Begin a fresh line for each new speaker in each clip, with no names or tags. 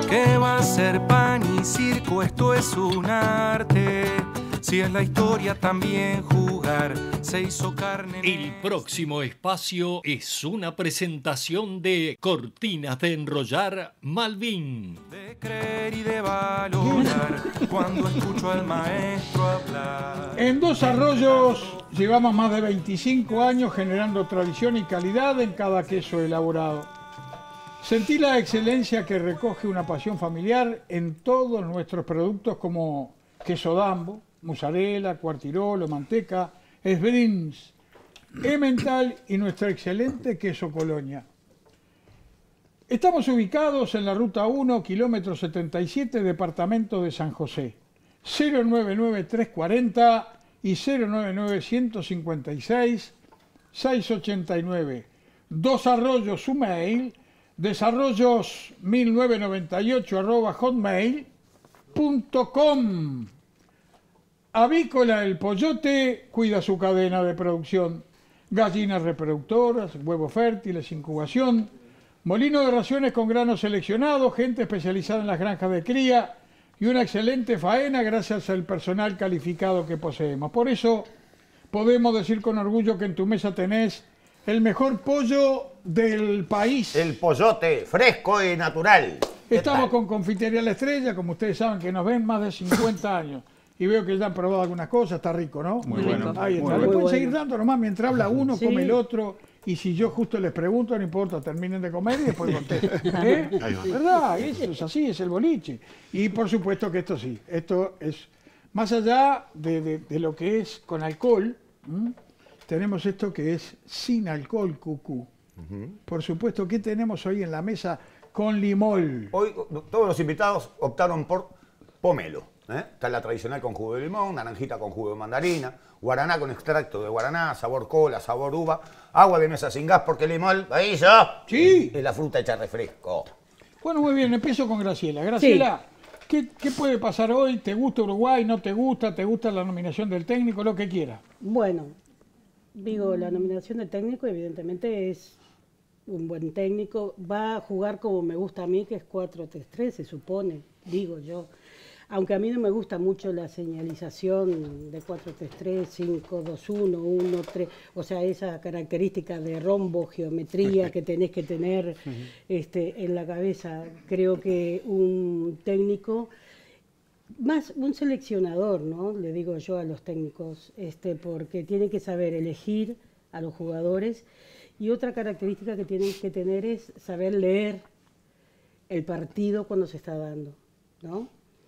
¿Qué va a ser pan y circo? Esto es un arte. Si es la historia también jugar, se hizo carne.
El próximo espacio es una presentación de Cortinas de Enrollar Malvin.
De creer y de valorar cuando escucho al maestro hablar.
En Dos Arroyos llevamos más de 25 años generando tradición y calidad en cada queso elaborado. Sentí la excelencia que recoge una pasión familiar en todos nuestros productos como queso Dambo, mozzarella, quartirolo, manteca, esbrinz, emmental y nuestro excelente queso Colonia. Estamos ubicados en la Ruta 1, kilómetro 77, departamento de San José. 099-340 y 099-156-689. Dos Arroyos, su mail, desarrollos1998@hotmail.com. Avícola El Pollote cuida su cadena de producción. Gallinas reproductoras, huevos fértiles, incubación, molino de raciones con granos seleccionados, gente especializada en las granjas de cría y una excelente faena gracias al personal calificado que poseemos. Por eso podemos decir con orgullo que en tu mesa tenés el mejor pollo del país.
El pollote fresco y natural.
Estamos con Confitería La Estrella, como ustedes saben que nos ven más de 50 años. Y veo que ya han probado algunas cosas, está rico, ¿no?
Muy bueno.
Ahí está. Le pueden seguir dando nomás mientras habla uno, come el otro. Y si yo justo les pregunto, no importa, terminen de comer y después contestan. ¿Eh? ¿Verdad? Eso es así, es el boliche. Y por supuesto que esto sí, esto es más allá de lo que es con alcohol. Tenemos esto que es sin alcohol, cucú. Por supuesto, ¿qué tenemos hoy en la mesa con limón?
Hoy todos los invitados optaron por pomelo. Está la tradicional con jugo de limón, naranjita con jugo de mandarina, guaraná con extracto de guaraná, sabor cola, sabor uva, agua de mesa sin gas porque el limón, ahí ya,
sí,
es la fruta hecha refresco.
Bueno, muy bien, empiezo con Graciela. Graciela, sí. ¿Qué puede pasar hoy? ¿Te gusta Uruguay? ¿No te gusta? ¿Te gusta la nominación del técnico? Lo que quiera.
Bueno, digo, la nominación del técnico evidentemente es un buen técnico. Va a jugar como me gusta a mí, que es 4-3-3, se supone, digo yo. Aunque a mí no me gusta mucho la señalización de 4-3-3, 5-2-1, 1-3, o sea, esa característica de rombo, geometría que tenés que tener en la cabeza. Creo que un técnico, más un seleccionador, ¿no? Le digo yo a los técnicos, porque tienen que saber elegir a los jugadores. Y otra característica que tienen que tener es saber leer el partido cuando se está dando, ¿no?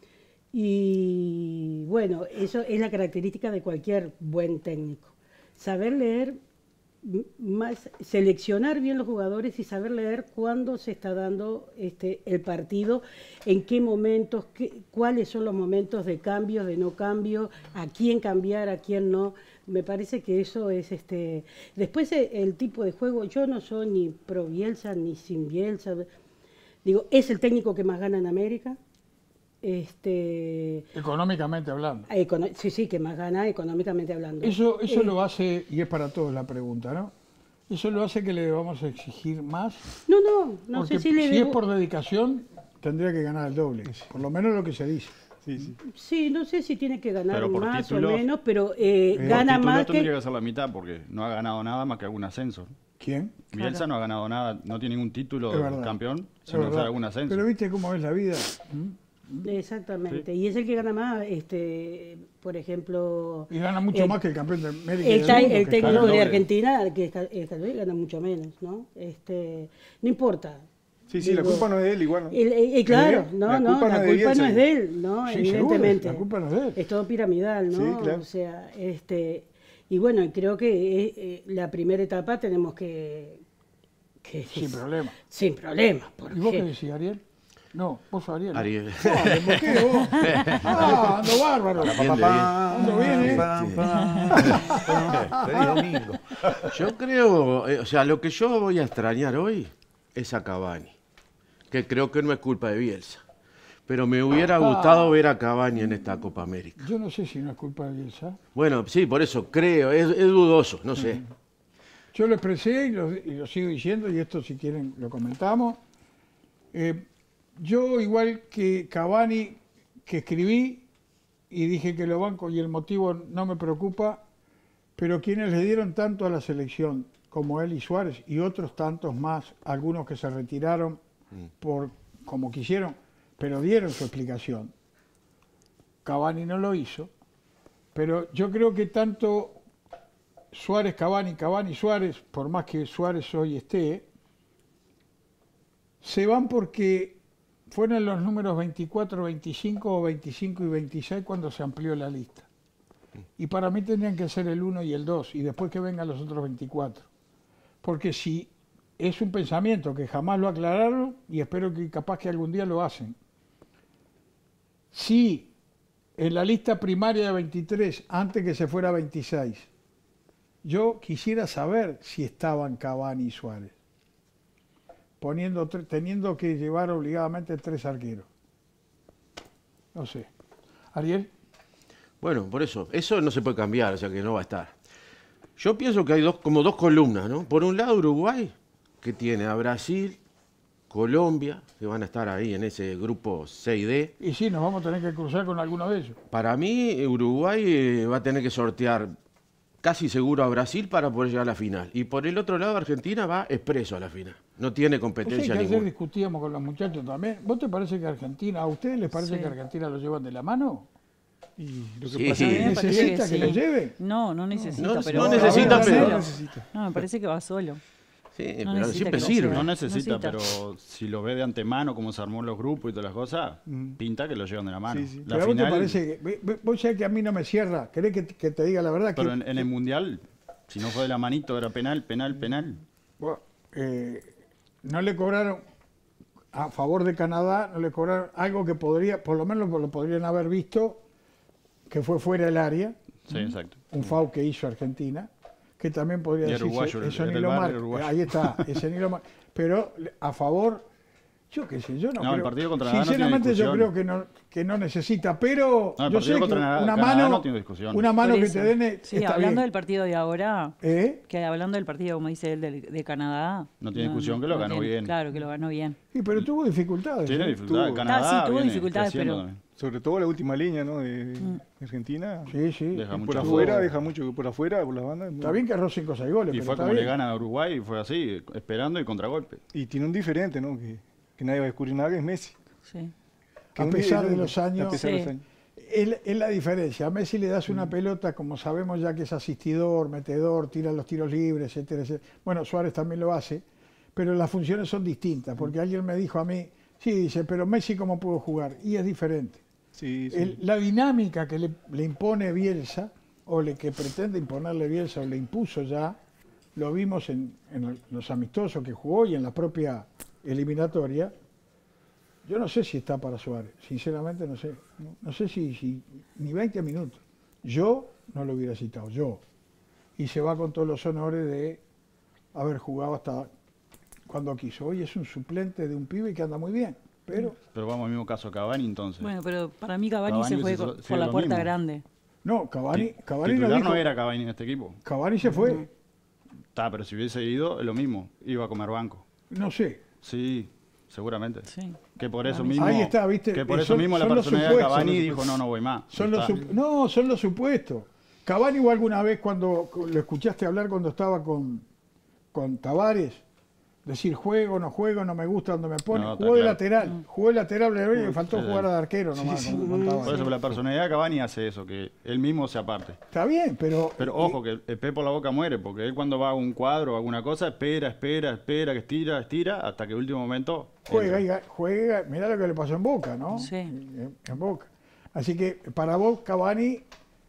Y bueno, eso es la característica de cualquier buen técnico. Saber leer, más seleccionar bien los jugadores y saber leer cuándo se está dando el partido, en qué momentos, cuáles son los momentos de cambio, de no cambio, a quién cambiar, a quién no. Me parece que eso es Después el tipo de juego, yo no soy ni pro Bielsa ni sin Bielsa. Digo, es el técnico que más gana en América.
Económicamente hablando.
Sí, que más gana económicamente hablando.
Eso lo hace, y es para todos la pregunta, ¿no? Eso lo hace que le debamos exigir más.
No
porque
sé si
es por dedicación, tendría que ganar el doble, por lo menos lo que se dice.
Sí, no sé si tiene que ganar más
título,
o menos, pero gana más que...
tendría que hacer la mitad porque no ha ganado nada más que algún ascenso.
¿Quién?
Bielsa no ha ganado nada, no tiene ningún título de campeón, sino hacer algún ascenso.
Pero viste cómo es la vida.
Exactamente, sí. Y es el que gana más, por ejemplo...
Y gana mucho más que el campeón de América.
El técnico de Argentina, que gana mucho menos, ¿no? No importa.
Sí, la culpa no es de él igual, ¿no?
Claro, la culpa no es de él, ¿no?
Sí,
evidentemente.
Seguro, la culpa no es de él.
Es todo piramidal, ¿no?
Sí, claro.
O sea, y bueno, creo que la primera etapa tenemos que
sin problema.
Sin problema.
¿Y vos qué decís, Ariel? No, vos sos Ariel.
Ariel.
¿Por qué vos? Ando bárbaro. Ando bien,
Feliz domingo.
Yo creo, o sea, lo que yo voy a extrañar hoy es a Cavani, que creo que no es culpa de Bielsa. Pero me hubiera gustado ver a Cavani en esta Copa América.
Yo no sé si no es culpa de Bielsa.
Bueno, sí, por eso creo, es dudoso, no sé.
Yo lo expresé y lo sigo diciendo, y esto si quieren lo comentamos. Yo, igual que Cavani, que escribí y dije que lo banco y el motivo no me preocupa, pero quienes le dieron tanto a la selección como él y Suárez y otros tantos más, algunos que se retiraron por como quisieron, pero dieron su explicación. Cavani no lo hizo, pero yo creo que tanto Suárez, Cavani, Cavani, Suárez, por más que Suárez hoy esté, se van porque fueron los números 24, 25 o 25 y 26 cuando se amplió la lista. Y para mí tendrían que ser el 1 y el 2 y después que vengan los otros 24. Porque si es un pensamiento que jamás lo aclararon y espero que capaz que algún día lo hacen. Si en la lista primaria de 23, antes que se fuera a 26, yo quisiera saber si estaban Cavani y Suárez, teniendo que llevar obligadamente 3 arqueros. No sé. ¿Ariel?
Bueno, por eso no se puede cambiar, o sea que no va a estar. Yo pienso que hay como dos columnas, ¿no? Por un lado Uruguay, que tiene a Brasil, Colombia, que van a estar ahí en ese grupo 6D.
Y sí, nos vamos a tener que cruzar con alguno de ellos.
Para mí, Uruguay va a tener que sortear casi seguro a Brasil para poder llegar a la final. Y por el otro lado, Argentina va expreso a la final. No tiene competencia ninguna.
Ayer discutíamos con los muchachos también. ¿Vos te parece que Argentina, a ustedes les parece que Argentina lo llevan de la mano?
Y lo que pasa
es que necesita que lo lleve.
No necesita,
pero... No necesita, pero...
No, me parece que va solo.
Sí, pero siempre sirve.
No necesita, pero si lo ve de antemano, como se armó los grupos y todas las cosas, pinta que lo llevan de la mano.
Sí.
La
pero
final,
¿vos te parece que, vos sabés que a mí no me cierra? ¿Querés que te diga la verdad?
Pero en el Mundial, si no fue de la manito, era penal.
Bueno, no le cobraron, a favor de Canadá, no le cobraron algo que podría, por lo menos lo podrían haber visto, que fue fuera del área.
Sí, exacto.
Un foul que hizo Argentina, que también podría decirse, eso ni lo marca. Ahí está, ese ni lo marca. Pero a favor, yo qué sé, yo no creo.
El partido contra Canadá
sinceramente
no tiene
yo creo que no necesita, pero
no,
yo sé que una mano,
no tiene discusión.
una mano que te den
sí,
está
hablando
bien.
del partido de ahora, que hablando del partido, como dice él, de Canadá.
No tiene discusión que lo ganó bien.
Claro, que lo ganó bien.
Sí, pero tuvo dificultades.
Tiene dificultades.
Canadá tuvo dificultades, pero...
También.
Sobre todo la última línea, ¿no? De Argentina.
Sí.
Deja por afuera, deja mucho por afuera, por las bandas.
Está bien que erró 5 o 6 goles.
Y
pero
fue
está
como
bien.
le gana a Uruguay, y fue así, esperando y contragolpe.
Y tiene un diferente, ¿no? Que nadie va a descubrir nada, que es Messi.
Sí.
A pesar de los años.
Sí.
Es la diferencia. A Messi le das una pelota, como sabemos ya que es asistidor, metedor, tira los tiros libres, etcétera, etcétera. Bueno, Suárez también lo hace, pero las funciones son distintas, porque alguien me dijo a mí, sí, dice, pero Messi ¿cómo pudo jugar? Y es diferente.
Sí.
La dinámica que le impone Bielsa, o que pretende imponerle Bielsa, o le impuso ya, lo vimos en los amistosos que jugó y en la propia eliminatoria. Yo no sé si está para Suárez, sinceramente no sé. No sé si ni 20 minutos. Yo no lo hubiera citado, yo. Y se va con todos los honores de haber jugado hasta cuando quiso. Hoy es un suplente de un pibe que anda muy bien, pero
vamos al mismo caso Cavani entonces.
Bueno, pero para mí Cavani se fue por la puerta grande.
No, Cavani
no era Cavani en este equipo.
Cavani se fue.
Está, pero si hubiese ido, es lo mismo. Iba a comer banco.
No sé.
Sí, seguramente.
Sí.
Que por eso mismo.
Ahí está, ¿viste?
Que por eso mismo la personalidad de Cavani dijo, no voy más.
Son los supuestos. Cavani o alguna vez cuando lo escuchaste hablar cuando estaba con Tavares, decir juego, no me gusta donde me pone, jugó de lateral, le faltó jugar de arquero nomás.
Por eso la personalidad de Cavani hace eso, que él mismo se aparte.
Está bien, pero
ojo, que el pez por la boca muere, porque él cuando va a un cuadro o alguna cosa, espera, que estira, hasta que el último momento
juega, mirá lo que le pasó en Boca, ¿no?
Sí.
En Boca. Así que para vos, Cavani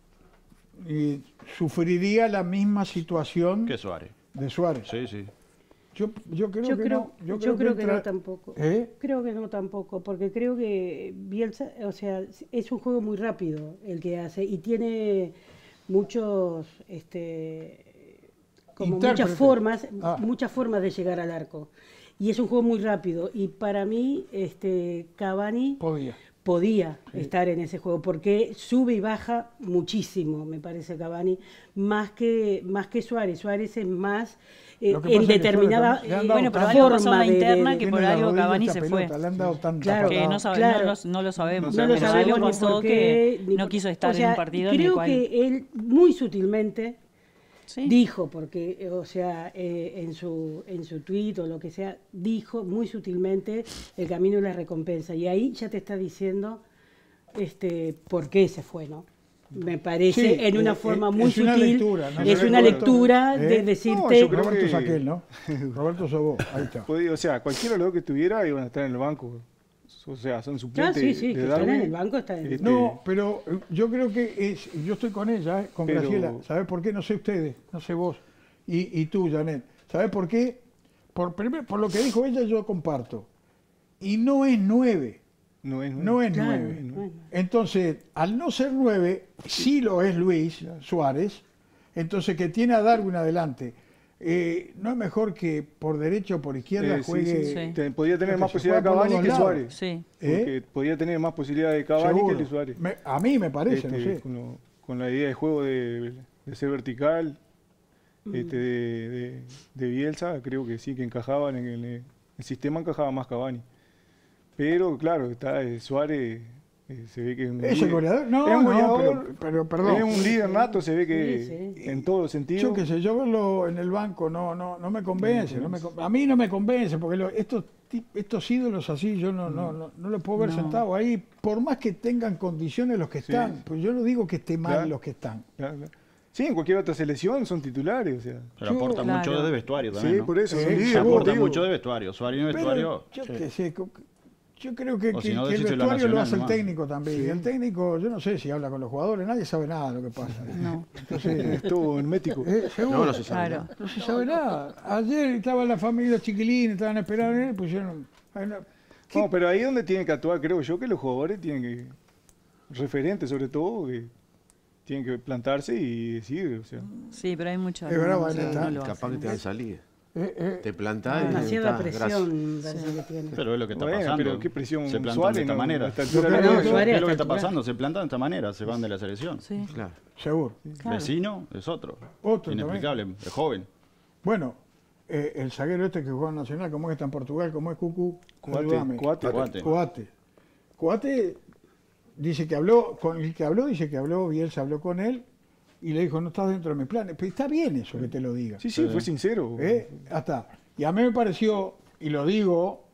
sufriría la misma situación
que Suárez.
De Suárez.
Sí.
Yo creo que no tampoco.
Creo que no tampoco, porque creo que Bielsa, o sea, es un juego muy rápido el que hace y tiene muchos, como muchas formas de llegar al arco. Y es un juego muy rápido y para mí, Cavani podía estar en ese juego, porque sube y baja muchísimo, me parece, Cavani, más que Suárez. Suárez es más en determinada
bueno, pero algo pasó en la interna que
tiene
por
la
algo
rodilla
Cavani
hecha
se
pelota,
fue.
le han dado tanta
Claro,
Que
patada.
no,
Claro.
no lo sabemos.
No lo
pero
sabemos
algo
ni
pasó
por qué,
que
ni
no
por-
quiso estar
o sea,
en un partido en el
creo
cual...
que él muy sutilmente
Sí.
dijo, porque, o sea, en su tuit o lo que sea, dijo muy sutilmente el camino y la recompensa. Y ahí ya te está diciendo por qué se fue, ¿no? Me parece,
Sí,
en una forma muy
es una
sutil,
lectura, ¿no?
es una lectura de decirte...
yo creo
Roberto
que-
Saquel, ¿no? Roberto Sobó, ahí está.
O sea, cualquiera de los que estuviera iban a estar en el banco. O sea, son
Ah,
suplentes
sí,
de
que están en
Darwin.
el banco, están en el
Este,
No, pero yo creo que yo estoy con ella, con
Pero-
Graciela. ¿Sabes por qué? No sé ustedes, no sé vos. Y tú, Janet. ¿Sabes por qué? Primero, por lo que dijo ella, yo comparto. Y no es 9.
No es,
No es
Claro,
9.
bueno.
Entonces, al no ser 9, sí lo es Luis Suárez. Entonces, que tiene a Darwin adelante. ¿No es mejor que por derecha o por izquierda
sí,
juegue?
sí.
Sí.
Podía tener
que
más
se
posibilidad de
juega por los
Cavani
dos
que
lados.
Suárez.
Sí.
Porque podía tener más posibilidad de Cavani
Seguro.
que de Suárez.
A mí me parece, no sé.
Con la idea de juego de ser vertical, de Bielsa, creo que sí, que encajaban en el sistema, encajaba más Cavani. Pero claro, está Suárez, se ve que es un
¿Es el
líder.
goleador? No,
es un
no,
goleador,
pero perdón.
es un líder nato, se ve que
Sí,
en todos los sentidos.
Yo qué sé, yo verlo en el banco no me convence. A mí no me convence, porque estos ídolos así yo no los puedo ver
No.
sentados ahí, por más que tengan condiciones los que están.
Sí.
Pues yo no digo que esté mal
Claro.
los que están.
Claro, claro. Sí, en cualquier otra selección son titulares, o sea.
Pero aporta
Claro.
mucho de vestuario también,
Sí,
¿no?
por eso, son
Sí,
líderes,
seguro.
Aporta
digo.
mucho de vestuario. Suárez en vestuario...
Pero yo qué sé, yo creo que,
O
que-
si no,
que el
decíselo a
vestuario lo
Nacional
hace el
nomás.
técnico también. Y el técnico, yo no sé si habla con los jugadores, nadie sabe nada de lo que pasa.
No.
Entonces,
Estuvo hermético.
seguro.
No se sabe.
Claro.
No se sabe nada. Ayer estaba la familia chiquilín, estaban esperando, pusieron... ¿Qué?
No, pero ahí es donde tienen que actuar, creo yo, que los jugadores tienen que, referentes sobre todo, que tienen que plantarse y decir, o sea.
Sí, pero hay mucho...
Es verdad,
no,
vale,
no
está.
lo
Capaz
hacen.
que te dan salida.
Eh,
Te plantás y
Demasiada
está, gracias.
presión parece que tiene.
Pero es lo que está
Bueno,
pasando.
pero qué presión,
Se plantan
Suárez,
de esta
no,
manera.
a esta altura
Yo
del
creo
juego.
que
¿Qué
Suárez
es lo que
está
está
titular.
pasando? Se plantan de esta manera, se van de la selección.
Sí.
Claro.
seguro.
Claro.
Vecino es otro.
Otro
Inexplicable, es joven.
Bueno, el zaguero este que juega en Nacional, ¿cómo es que está en Portugal? ¿Cómo es Cucu? Ayúdame.
Coate.
Coate dice que habló, con el que habló, dice que habló, Bielsa habló con él y le dijo, no estás dentro de mis planes. Pero está bien eso que te lo diga.
Sí, fue sincero.
Hasta. Y a mí me pareció, y lo digo,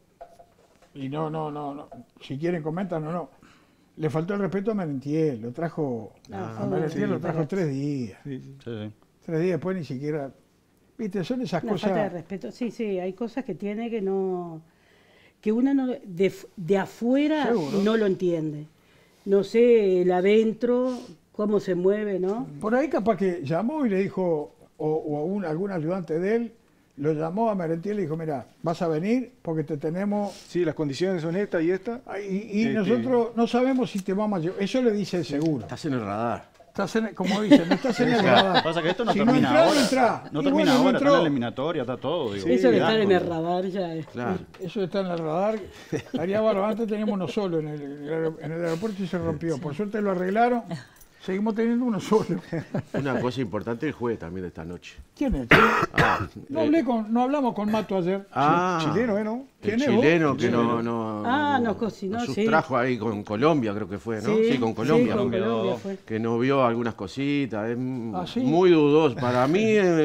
y no, si quieren comentan o no, le faltó el respeto a Merentiel, lo trajo, a Merentiel lo trajo 3 días.
Sí, sí.
Sí, sí.
3 días después ni siquiera, viste, son esas
Una falta de
cosas.
respeto. Sí, hay cosas que tiene que no... que uno no, de afuera
Seguro.
no lo entiende. No sé, el adentro, cómo se mueve, ¿no?
Por ahí capaz que llamó y le dijo, o algún ayudante de él, lo llamó a Merentiel y le dijo, mira, vas a venir porque te tenemos...
Sí, las condiciones son estas y estas.
Y nosotros no sabemos si te vamos a llevar. Eso le dice seguro.
Estás en el radar.
Como dicen, no estás en el radar.
Pasa que esto no
Si
termina
entrás,
ahora.
no entrás.
No
Y
termina
bueno,
ahora, está
entró.
en la eliminatoria, está todo. Digo.
Eso de
Cuidado
estar en
con-
el radar ya es...
Claro.
Eso está en el radar. Estaría bárbaro. Antes teníamos uno solo en el aeropuerto y se rompió. Por suerte lo arreglaron. Seguimos teniendo uno solo.
Una cosa importante, el jueves también de esta noche.
¿Quién es?
Ah,
No hablamos con Mato ayer.
Chileno, ¿no?
El
¿Quién es vos?
chileno que no
Ah, nos cocinó,
nos
sí.
sustrajo ahí con Colombia, creo que fue, ¿no? Sí, con Colombia.
Sí, con
Colombia.
Colombia fue.
Que no vio algunas cositas. Es
¿sí?
muy dudoso. Para mí,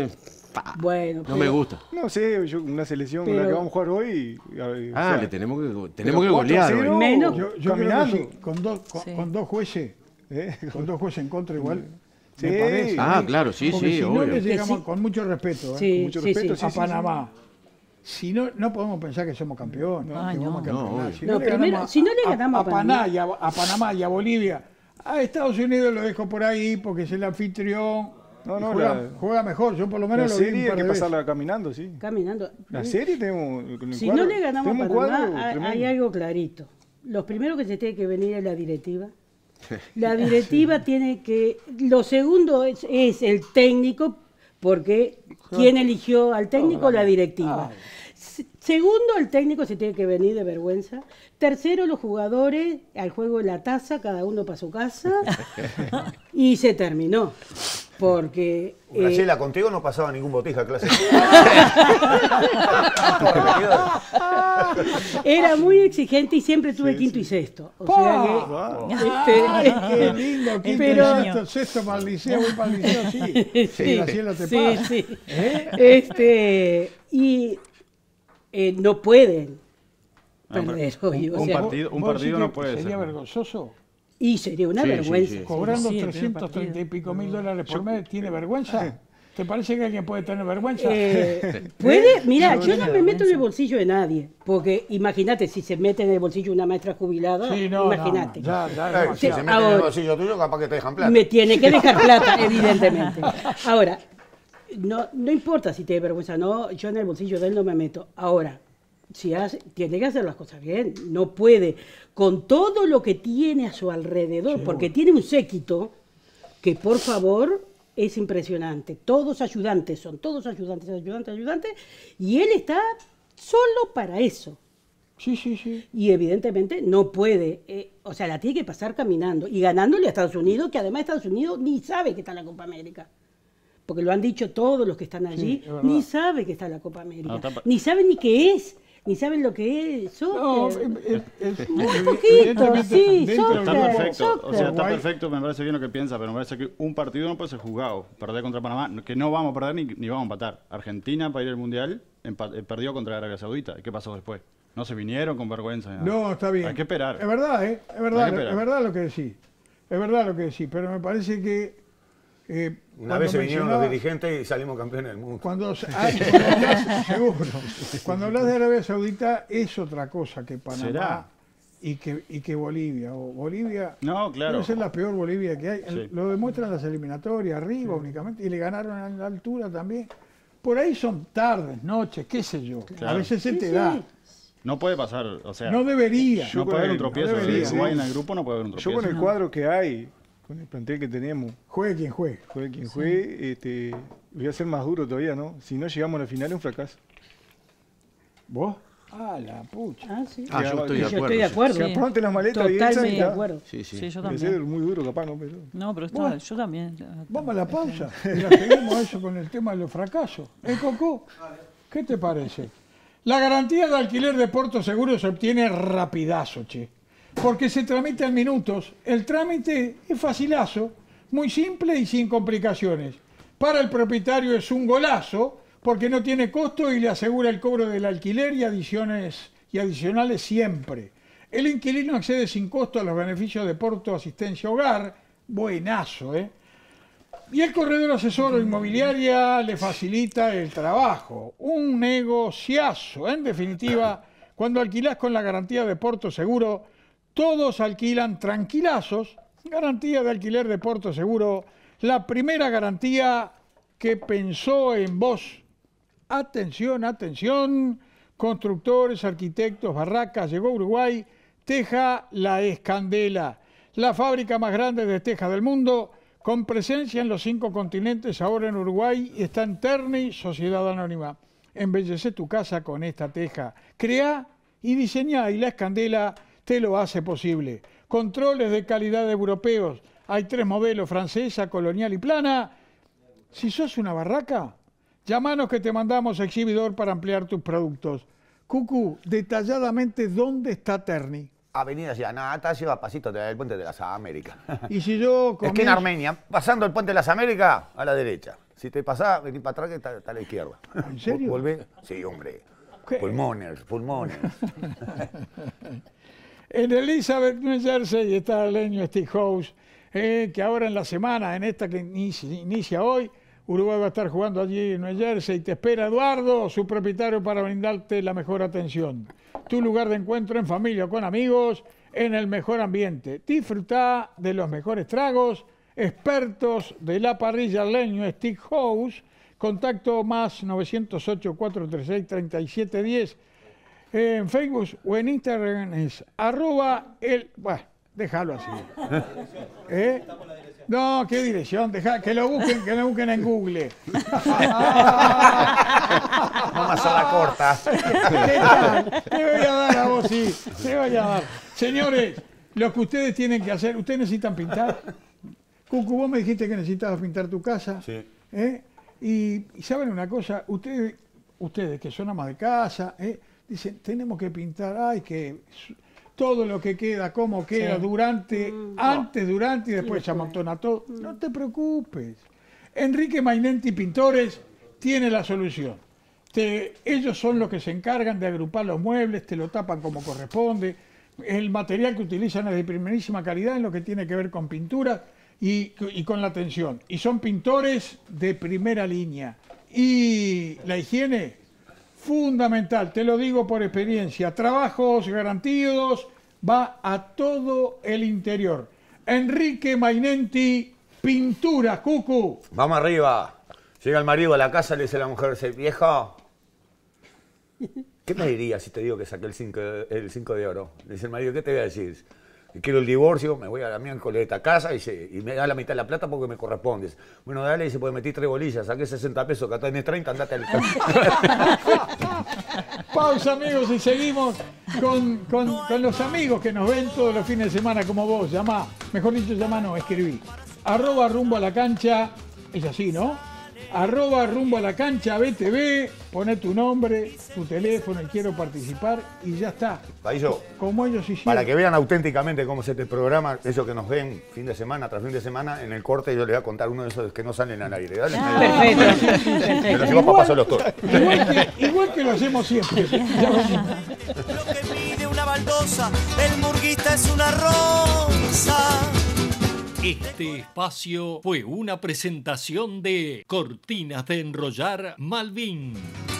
Bueno,
no me gusta.
No sé, yo una selección con la
Pero-
que vamos a jugar hoy. o
Ah,
sea,
le tenemos que
pero
golear.
4-0,
hoy.
Menos.
Yo creo
caminando.
que sí, con dos jueces. Con dos jueces en contra igual.
Sí.
Me parece.
Ah, claro, sí,
Porque
sí,
si no
obvio.
le llegamos
Sí.
con mucho respeto.
Sí,
mucho
sí,
respeto,
sí.
a
sí,
Panamá. Si no, no podemos pensar que somos campeones.
Ay,
que vamos a
no.
campeonar.
No,
Si
No,
no, le
primero,
ganamos
si no le ganamos a
a Panamá y a Bolivia, a Estados Unidos lo dejo por ahí porque es el anfitrión.
No,
y
no,
juega mejor. Yo por lo
La
menos lo vi un
serie hay
par
que
de veces.
pasarla caminando, sí.
Caminando.
La serie tenemos. con el
Si
cuadro-
no le ganamos a
tenemos un cuadro
Panamá, hay
tremendo.
algo clarito. Los primeros que se tiene que venir es la directiva. La directiva tiene que... Lo segundo es el técnico, porque ¿quién eligió al técnico? La directiva. Segundo, el técnico se tiene que venir de vergüenza. Tercero, los jugadores, al juego de la taza, cada uno para su casa. Y se terminó. Porque...
Graciela, contigo no pasaba ningún botija clase.
Era muy exigente y siempre tuve quinto y sexto. O sea que...
Qué lindo, quinto y sexto para el liceo, voy para el liceo, sí. Sí, Graciela, te pasa.
Sí. Y no pueden perder hoy.
Un partido no puede ser.
¿Sería vergonzoso?
Y sería una vergüenza.
Cobrando 330 y pico mil dólares por mes, ¿tiene vergüenza? ¿Te parece que alguien puede tener vergüenza?
Puede, mira, yo no me meto en el bolsillo de nadie, porque imagínate si se mete en el bolsillo una maestra jubilada, imagínate.
Si se mete en el bolsillo tuyo, capaz que te dejan plata.
Me tiene que dejar plata, evidentemente. Ahora, no importa si tiene vergüenza o no, yo en el bolsillo de él no me meto. Ahora, tiene que hacer las cosas bien, no puede, con todo lo que tiene a su alrededor, porque tiene un séquito que, por favor, es impresionante. Todos ayudantes son, todos ayudantes, y él está solo para eso.
Sí.
Y evidentemente no puede, o sea, la tiene que pasar caminando y ganándole a Estados Unidos, que además Estados Unidos ni sabe que está en la Copa América. Porque lo han dicho todos los que están allí, ni sabe que está en la Copa América, ni saben ni qué es. Ni saben lo que es.
Está perfecto, me parece bien lo que piensa, pero me parece que un partido no puede ser jugado. Perder contra Panamá, que no vamos a perder ni vamos a empatar. Argentina, para ir al Mundial, perdió contra Arabia Saudita. ¿Y qué pasó después? No se vinieron con vergüenza.
No, está bien.
Hay que esperar.
Es verdad, es verdad lo que decís. Es verdad lo que decís, pero me parece que...
una vez se vinieron los dirigentes y salimos campeones del mundo.
Cuando hablas de Arabia Saudita es otra cosa que Panamá y que Bolivia. Bolivia debe ser la peor Bolivia que hay. Lo demuestran las eliminatorias, arriba únicamente, y le ganaron a la altura también. Por ahí son tardes, noches, qué sé yo. A veces se te da.
No puede pasar, o sea...
No debería.
No puede haber un tropiezo. Si Uruguay en el grupo no puede haber un tropiezo.
Yo con el cuadro que hay... Con el plantel que tenemos.
Juegue quien juegue.
Voy a ser más duro todavía, ¿no? Si no llegamos a la final es un fracaso.
¿Vos? Ah, la pucha.
Sí.
Yo estoy de acuerdo.
Que apronte las maletas y
totalmente de acuerdo.
Sí, yo
también.
también.
Ser muy duro capaz, ¿no? Pero...
No, pero yo también.
Vamos a la pausa y la seguimos eso con el tema de los fracasos. Coco? ¿Qué te parece? La garantía de alquiler de Porto Seguro se obtiene rapidazo, che. Porque se tramita en minutos. El trámite es facilazo, muy simple y sin complicaciones. Para el propietario es un golazo, porque no tiene costo y le asegura el cobro del alquiler y adicionales siempre. El inquilino accede sin costo a los beneficios de Porto Asistencia Hogar. Buenazo, ¿eh? Y el corredor asesor o inmobiliaria le facilita el trabajo. Un negociazo. En definitiva, cuando alquilás con la garantía de Porto Seguro, todos alquilan tranquilazos. Garantía de alquiler de Porto Seguro, la primera garantía que pensó en vos. Atención, atención, constructores, arquitectos, barracas, llegó a Uruguay, Teja La Escandela, la fábrica más grande de tejas del mundo, con presencia en los 5 continentes, ahora en Uruguay, y está en Terni, Sociedad Anónima. Embellece tu casa con esta teja. Crea y diseñá, y La Escandela te lo hace posible. Controles de calidad europeos. Hay 3 modelos, francesa, colonial y plana. Si sos una barraca, llamanos que te mandamos exhibidor para ampliar tus productos. Cucu, detalladamente, ¿dónde está Terni?
Avenida Llanata, lleva pasito del Puente de las Américas.
Y si yo
Es que en Armenia, pasando el Puente de las Américas, a la derecha. Si te pasás, vení para atrás que está a la izquierda.
¿En serio?
¿Volvé? Sí, hombre.
¿Qué?
Pulmones.
En Elizabeth, New Jersey, está el leño Steakhouse, que ahora en la semana, en esta que inicia hoy, Uruguay va a estar jugando allí en New Jersey. Te espera Eduardo, su propietario, para brindarte la mejor atención. Tu lugar de encuentro en familia o con amigos, en el mejor ambiente. Disfruta de los mejores tragos, expertos de la parrilla Leño Steakhouse. Contacto más 908-436-3710. En Facebook o en Instagram es @el... Bueno, déjalo así. No, qué dirección, deja que lo busquen en Google.
Vamos a hacer la corta.
¿Qué tal? Te voy a dar a vos, sí. Te voy a dar. Señores, lo que ustedes tienen que hacer, ¿ustedes necesitan pintar? Cucu, vos me dijiste que necesitabas pintar tu casa.
Sí.
Y saben una cosa, ustedes que son amas de casa, dicen, tenemos que pintar, que todo lo que queda, cómo queda, durante, antes, durante y después se amontona todo. No te preocupes. Enrique Mainenti Pintores tiene la solución. Ellos son los que se encargan de agrupar los muebles, te lo tapan como corresponde. El material que utilizan es de primerísima calidad en lo que tiene que ver con pintura y con la atención. Y son pintores de primera línea. Y la higiene, fundamental, te lo digo por experiencia. Trabajos garantidos, va a todo el interior. Enrique Mainenti, pintura, Cucu.
Vamos arriba. Llega el marido a la casa, le dice a la mujer, vieja, ¿qué me dirías si te digo que saqué el 5 de oro? Le dice el marido, ¿qué te voy a decir? Quiero el divorcio, me voy a la miércoles de esta casa y me da la mitad de la plata porque me corresponde. Bueno, dale, dice, pues metí 3 bolillas, saqué 60 pesos, que acá tenés 30, andate al...
Pausa, amigos, y seguimos con los amigos que nos ven todos los fines de semana como vos. Llamá, mejor dicho, escribí. @rumbo a la cancha, es así, ¿no? @rumbo a la cancha BTV, poné tu nombre, tu teléfono y quiero participar y ya está.
Paillo,
como ellos hicieron.
Para que vean auténticamente cómo es este programa, eso que nos ven fin de semana tras fin de semana, en el corte yo les voy a contar uno de esos que no salen al aire. Dale.
Perfecto.
Pero si vos papá son los toros.
Igual que lo hacemos siempre. Ya
Lo que mide una baldosa, el murguista es una rosa.
Este espacio fue una presentación de Cortinas de Enrollar Malvin.